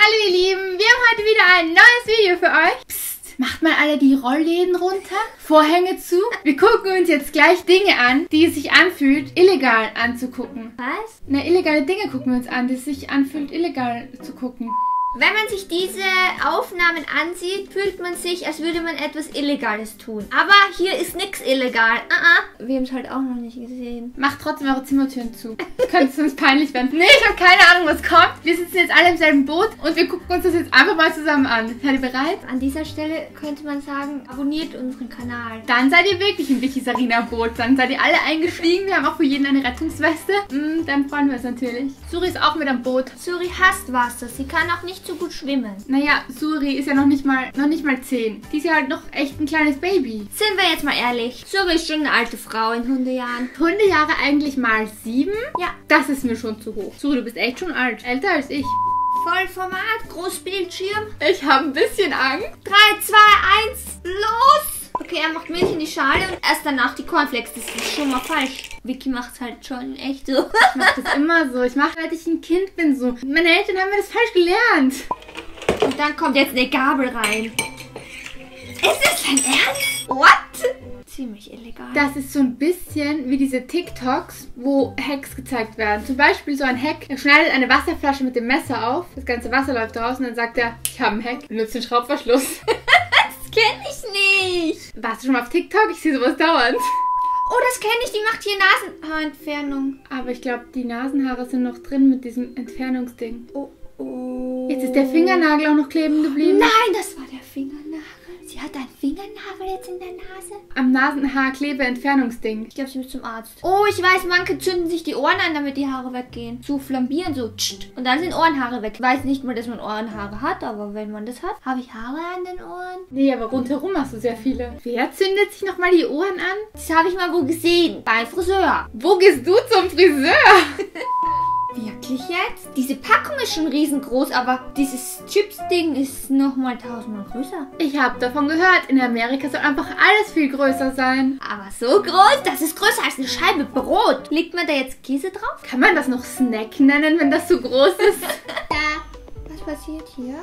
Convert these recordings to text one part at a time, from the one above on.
Hallo ihr Lieben, wir haben heute wieder ein neues Video für euch. Psst, macht mal alle die Rollläden runter, Vorhänge zu. Wir gucken uns jetzt gleich Dinge an, die es sich anfühlt, illegal anzugucken. Was? Na, illegale Dinge gucken wir uns an, die es sich anfühlt, illegal zu gucken. Wenn man sich diese Aufnahmen ansieht, fühlt man sich, als würde man etwas Illegales tun. Aber hier ist nichts illegal. Wir haben es halt auch noch nicht gesehen. Macht trotzdem eure Zimmertüren zu. Könnte es uns peinlich werden. Nee, ich habe keine Ahnung, was kommt. Wir sitzen jetzt alle im selben Boot und wir gucken uns das jetzt einfach mal zusammen an. Seid ihr bereit? An dieser Stelle könnte man sagen, abonniert unseren Kanal. Dann seid ihr wirklich im Vicky-Sarina-Boot. Dann seid ihr alle eingestiegen. Wir haben auch für jeden eine Rettungsweste. Dann freuen wir uns natürlich. Suri ist auch mit am Boot. Suri hasst Wasser. Sie kann auch nicht so gut schwimmen. Naja, Suri ist ja noch nicht mal 10. Die ist ja halt noch echt ein kleines Baby. Sind wir jetzt mal ehrlich. Suri ist schon eine alte Frau in Hundejahren. Hundejahre eigentlich mal 7? Ja. Das ist mir schon zu hoch. Suri, du bist echt schon alt. Älter als ich. Vollformat, Großbildschirm. Ich habe ein bisschen Angst. 3, 2, 1, los! Okay, er macht Milch in die Schale und erst danach die Cornflakes. Das ist schon mal falsch. Vicky macht es halt schon echt so. Ich mache das immer so. Ich mache, seit ich ein Kind bin, so. Meine Eltern haben mir das falsch gelernt. Und dann kommt jetzt eine Gabel rein. Ist das dein Ernst? What? Ziemlich illegal. Das ist so ein bisschen wie diese TikToks, wo Hacks gezeigt werden. Zum Beispiel so ein Hack, er schneidet eine Wasserflasche mit dem Messer auf, das ganze Wasser läuft raus und dann sagt er, ich habe einen Hack, benutze den Schraubverschluss. Das kenne ich nicht. Warst du schon mal auf TikTok? Ich sehe sowas dauernd. Oh, das kenne ich, die macht hier Nasenhaarentfernung. Aber ich glaube, die Nasenhaare sind noch drin mit diesem Entfernungsding. Oh. Jetzt ist der Fingernagel auch noch kleben geblieben. Nein, das war der Fingernagel. Sie hat einen Fingernagel jetzt in der Nase. Am Nasenhaar-Klebe-Entfernungsding. Ich glaube, sie muss zum Arzt. Oh, ich weiß, manche zünden sich die Ohren an, damit die Haare weggehen. So flambieren, so tscht. Und dann sind Ohrenhaare weg. Ich weiß nicht mal, dass man Ohrenhaare hat, aber wenn man das hat, habe ich Haare an den Ohren. Nee, aber rundherum hast du sehr viele. Wer zündet sich nochmal die Ohren an? Das habe ich mal wo gesehen. Beim Friseur. Wo gehst du zum Friseur? Wirklich jetzt? Diese Packung ist schon riesengroß, aber dieses Chips-Ding ist nochmal 1000-mal größer. Ich habe davon gehört, in Amerika soll einfach alles viel größer sein. Aber so groß? Das ist größer als eine Scheibe Brot. Legt man da jetzt Käse drauf? Kann man das noch Snack nennen, wenn das so groß ist? Ja. Was passiert hier?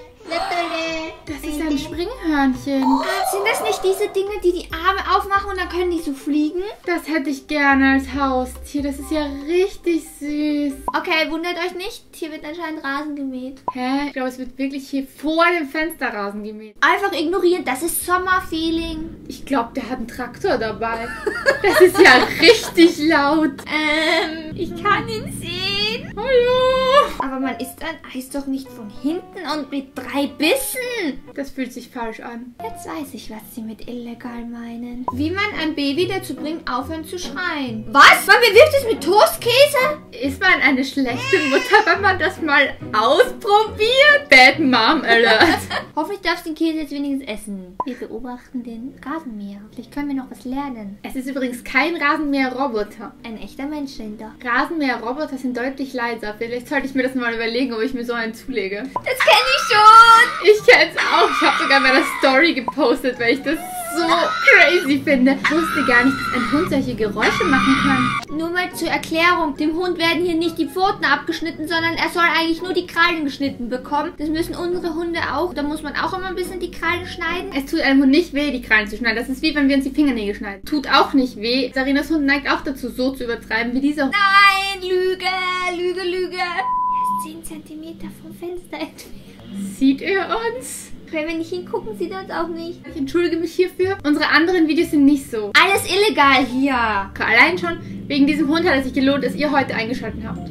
Das ist ein Springhörnchen. Sind das nicht diese Dinge, die die Arme aufmachen und dann können die so fliegen? Das hätte ich gerne als Haustier. Das ist ja richtig süß. Okay, wundert euch nicht. Hier wird anscheinend Rasen gemäht. Hä? Ich glaube, es wird wirklich hier vor dem Fenster Rasen gemäht. Einfach ignorieren. Das ist Sommerfeeling. Ich glaube, der hat einen Traktor dabei. Das ist ja richtig laut. Ich kann ihn sehen. Hallo. Aber man isst ein Eis doch nicht von hinten und mit 3 Bissen. Das fühlt sich falsch an. Jetzt weiß ich, was sie mit illegal meinen. Wie man ein Baby dazu bringt, aufhören zu schreien. Was? Man bewirkt es mit Toastkäse? Ist man eine schlechte Mutter, wenn man das mal ausprobiert? Bad Mom Alert. Hoffentlich darfst du den Käse jetzt wenigstens essen. Wir beobachten den Rasenmäher. Vielleicht können wir noch was lernen. Es ist übrigens kein Rasenmäher-Roboter. Ein echter Mensch dahinter. Rasenmäher-Roboter sind deutlich leiser. Vielleicht sollte ich mir das mal überlegen, ob ich mir so einen zulege. Das kenne ich schon. Ich kenn's auch. Ich habe sogar meine Story gepostet, weil ich das so crazy finde. Ich wusste gar nicht, dass ein Hund solche Geräusche machen kann. Nur mal zur Erklärung. Dem Hund werden hier nicht die Pfoten abgeschnitten, sondern er soll eigentlich nur die Krallen geschnitten bekommen. Das müssen unsere Hunde auch. Da muss man auch immer ein bisschen die Krallen schneiden. Es tut einem Hund nicht weh, die Krallen zu schneiden. Das ist wie, wenn wir uns die Fingernägel schneiden. Tut auch nicht weh. Sarinas Hund neigt auch dazu, so zu übertreiben wie dieser. Nein, Lüge, Lüge, Lüge. Er ist 10 cm vom Fenster entfernt. Sieht er uns? Wenn wir nicht hingucken, sieht er uns auch nicht. Ich entschuldige mich hierfür. Unsere anderen Videos sind nicht so. Alles illegal hier. Allein schon wegen diesem Hund hat es sich gelohnt, dass ihr heute eingeschaltet habt.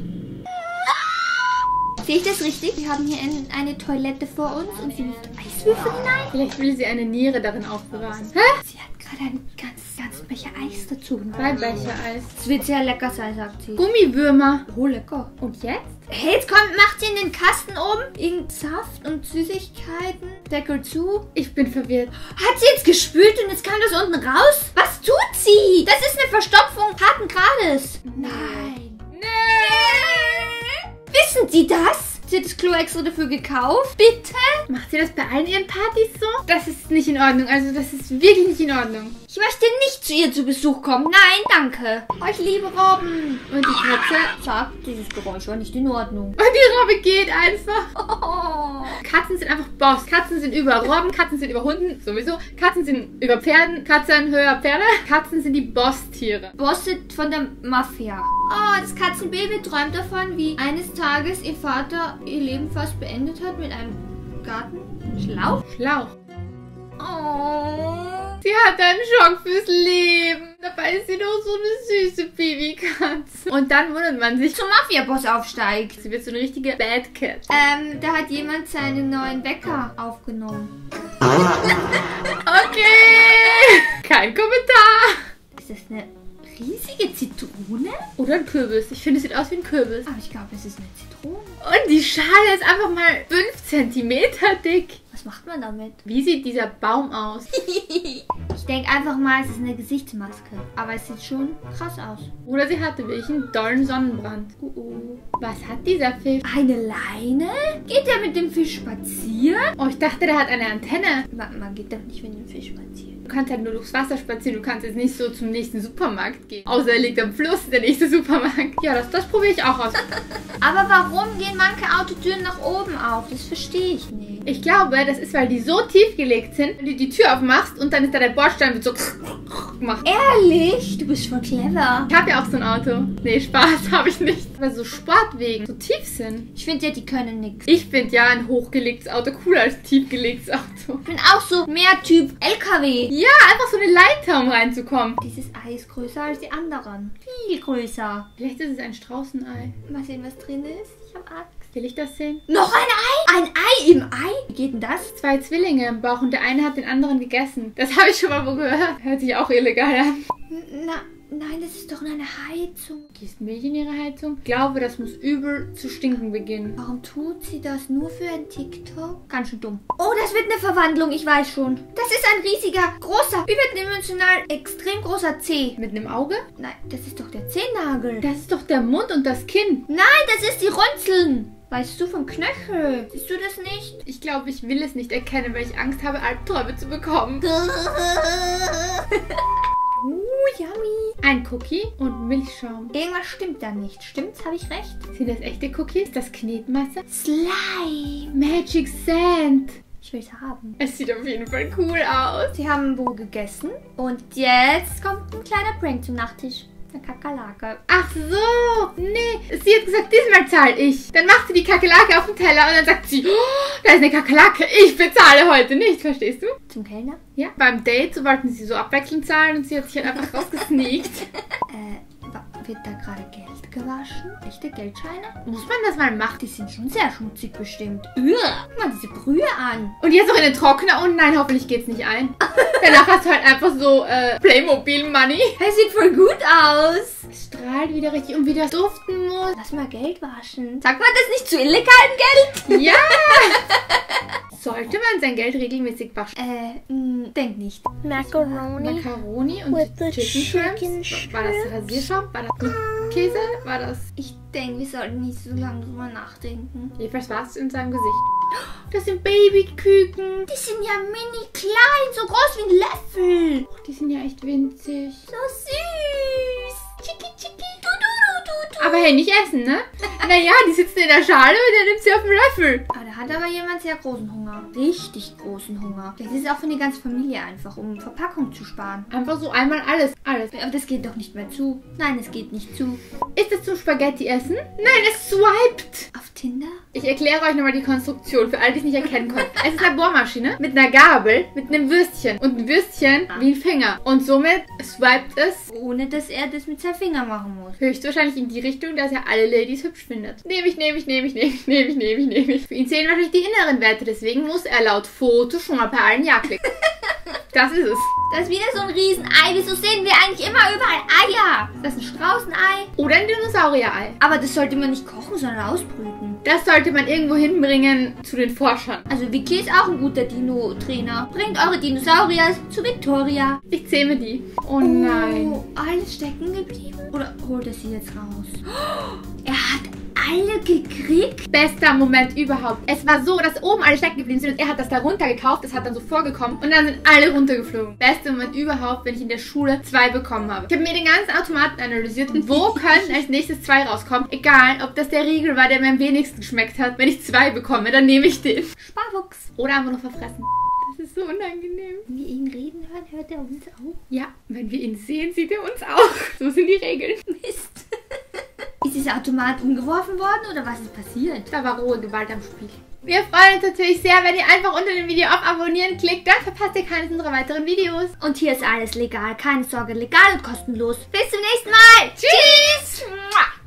Sehe ich das richtig? Wir haben hier eine Toilette vor uns und sie wirft Eiswürfel hinein. Vielleicht will sie eine Niere darin aufbewahren. Hä? Sie hat gerade einen ganzen Becher Eis dazu gemacht. 2 Becher Eis. Es wird sehr lecker sein, sagt sie. Gummiwürmer. Oh, lecker. Und jetzt? Hey, jetzt macht sie in den Kasten oben irgendeinen Saft und Süßigkeiten. Deckel zu. Ich bin verwirrt. Hat sie jetzt gespült und jetzt kam das unten raus? Was tut sie? Das ist eine Verstopfung harten Grades. Nein. Nee. Wissen Sie das? Sie hat das Klo extra dafür gekauft. Bitte? Macht sie das bei allen ihren Partys so? Das ist nicht in Ordnung. Also das ist wirklich nicht in Ordnung. Ich möchte nicht zu ihr zu Besuch kommen. Nein, danke. Ich liebe Robben. Und die Katze sagt, dieses Geräusch war nicht in Ordnung. Und die Robbe geht einfach. Oh. Boss. Katzen sind über Robben, Katzen sind über Hunden, sowieso. Katzen sind über Pferden, Katzen höher Pferde. Katzen sind die Bosstiere. Bosse von der Mafia. Oh, das Katzenbaby träumt davon, wie eines Tages ihr Vater ihr Leben fast beendet hat mit einem Gartenschlauch. Schlauch. Oh. Sie hat einen Schock fürs Leben. Dabei ist sie doch so eine süße Babykatze. Und dann wundert man sich, Zum Mafia-Boss aufsteigt. sie wird so eine richtige Bad Cat. Da hat jemand seinen neuen Wecker aufgenommen. Okay. Kein Kommentar. Ist das eine riesige Zitrone? Oder ein Kürbis. Ich finde, es sieht aus wie ein Kürbis. Aber ich glaube, es ist eine Zitrone. Und die Schale ist einfach mal 5 cm dick. Was macht man damit? Wie sieht dieser Baum aus? Ich denke einfach mal, es ist eine Gesichtsmaske. Aber es sieht schon krass aus. Oder sie hatte wirklich einen dollen Sonnenbrand. Was hat dieser Fisch? Eine Leine? Geht der mit dem Fisch spazieren? Oh, ich dachte, der hat eine Antenne. Man geht doch nicht mit dem Fisch spazieren. Du kannst halt nur durchs Wasser spazieren. Du kannst jetzt nicht so zum nächsten Supermarkt gehen. Außer er liegt am Fluss, der nächste Supermarkt. Ja, das probiere ich auch aus. Aber warum gehen manche Autotüren nach oben auf? Das verstehe ich nicht. Ich glaube, das ist, weil die so tief gelegt sind, wenn du die Tür aufmachst und dann ist da der Bordstein mit so gemacht. Ehrlich? Du bist voll clever. Ich habe ja auch so ein Auto. Nee, Spaß habe ich nicht. Weil so Sportwegen so tief sind. Ich finde ja, die können nix. Ich finde ja ein hochgelegtes Auto cooler als ein tiefgelegtes Auto. Ich bin auch so mehr Typ LKW. Ja, einfach so eine Leiter, um reinzukommen. Dieses Ei ist größer als die anderen. Viel größer. Vielleicht ist es ein Straußenei. Mal sehen, was drin ist. Ich habe Angst. Will ich das sehen? Noch ein Ei? Ein Ei im Ei? Wie geht denn das? 2 Zwillinge im Bauch und der eine hat den anderen gegessen. Das habe ich schon mal wo gehört. Hört sich auch illegal an. Nein, das ist doch nur eine Heizung. Gießt Milch in ihre Heizung? Ich glaube, das muss übel zu stinken beginnen. Warum tut sie das nur für ein TikTok? Ganz schön dumm. Oh, das wird eine Verwandlung, ich weiß schon. Das ist ein riesiger, großer, überdimensional, extrem großer Zeh. Mit einem Auge? Nein, das ist doch der Zehennagel. Das ist doch der Mund und das Kinn. Nein, das ist die Runzeln. Weißt du vom Knöchel? Siehst du das nicht? Ich glaube, ich will es nicht erkennen, weil ich Angst habe, Albträume zu bekommen. Yummy. Ein Cookie und Milchschaum. Irgendwas stimmt da nicht. Stimmt's? Habe ich recht? Sind das echte Cookies? Das Knetmasse? Slime. Magic Sand. Ich will's haben. Es sieht auf jeden Fall cool aus. Sie haben wohl gegessen. Und jetzt kommt ein kleiner Prank zum Nachtisch. Eine Kakerlake. Ach so. Nee, sie hat gesagt, diesmal zahle ich. Dann macht sie die Kakerlake auf den Teller und dann sagt sie, oh, da ist eine Kakerlake, ich bezahle heute nicht. Verstehst du? Zum Kellner? Ja. Beim Date, so wollten sie so abwechselnd zahlen und sie hat sich halt einfach rausgesneakt. Wird da gerade Geld gewaschen? Echte Geldscheine? Muss man das mal machen? Die sind schon sehr schmutzig bestimmt. Guck mal diese Brühe an. Und jetzt noch in den Trockner und nein, hoffentlich geht's nicht ein. Danach hast du halt einfach so Playmobil-Money. Es sieht voll gut aus. Es strahlt wieder richtig und wie das duften muss. Lass mal Geld waschen. Sagt man das nicht zu illegalen Geld? Ja! Sollte man sein Geld regelmäßig waschen? Denk nicht. Macaroni und with the Chicken Shrimps. War das Rasierschaum? War das Käse? War das... Ich denke, wir sollten nicht so lange drüber nachdenken. Jedenfalls war es in seinem Gesicht. Das sind Babyküken. Die sind ja mini klein, so groß wie ein Löffel. Die sind ja echt winzig. So süß. Chiki, chiki, du, du, du, du, du. Aber hey, nicht essen, ne? Naja, die sitzen in der Schale und der nimmt sie auf den Löffel. Ah, da hat aber jemand sehr großen Hunger. Richtig großen Hunger. Das ist auch für die ganze Familie einfach, um Verpackung zu sparen. Einfach so einmal alles. Alles. Aber das geht doch nicht mehr zu. Nein, es geht nicht zu. Ist es zum Spaghetti essen? Nein, es swiped. Auf Tinder? Ich erkläre euch nochmal die Konstruktion, für alle, die es nicht erkennen konnten. Es ist eine Bohrmaschine mit einer Gabel, mit einem Würstchen. Und ein Würstchen wie ein Finger. Und somit swiped es Ohne, dass er das mit seinem Finger machen muss. höchstwahrscheinlich in die Richtung, dass er alle Ladies hübsch findet. Nehme ich. Für ihn zählen natürlich die inneren Werte, deswegen muss er laut Foto schon mal bei allen Ja klicken. Das ist es. Das ist wieder so ein Riesenei. Wieso sehen wir eigentlich immer überall Eier? Ist das ein Straußenei? Oder ein Dinosaurier-Ei. Aber das sollte man nicht kochen, sondern ausbrüten. Das sollte man irgendwo hinbringen zu den Forschern. Also Vicky ist auch ein guter Dino-Trainer. Bringt eure Dinosaurier zu Victoria. Ich zähme die. Oh nein. Oh, alles stecken geblieben? Oder holt er sie jetzt raus? Oh, er hat alle gekriegt? Bester Moment überhaupt. Es war so, dass oben alle stecken geblieben sind und er hat das da runtergekauft. Das hat dann so vorgekommen und dann sind alle runtergeflogen. Bester Moment überhaupt, wenn ich in der Schule 2 bekommen habe. Ich habe mir den ganzen Automaten analysiert und wo können als nächstes 2 rauskommen. Egal, ob das der Riegel war, der mir am wenigsten geschmeckt hat. Wenn ich 2 bekomme, dann nehme ich den. Sparfuchs. Oder einfach nur verfressen. Das ist so unangenehm. Wenn wir ihn reden hören, hört er uns auch. Ja, wenn wir ihn sehen, sieht er uns auch. So sind die Regeln. Mist. Ist dieser Automat umgeworfen worden oder was ist passiert? Da war rohe Gewalt am Spiel. Wir freuen uns natürlich sehr, wenn ihr einfach unter dem Video auf Abonnieren klickt. Dann verpasst ihr keines unserer weiteren Videos. Und hier ist alles legal. Keine Sorge, legal und kostenlos. Bis zum nächsten Mal. Tschüss!